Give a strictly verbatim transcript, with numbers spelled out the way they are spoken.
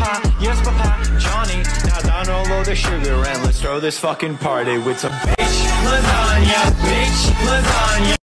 papa, yes papa, Johnny. Now down all of the sugar and let's throw this fucking party with some bitch lasagna, bitch lasagna.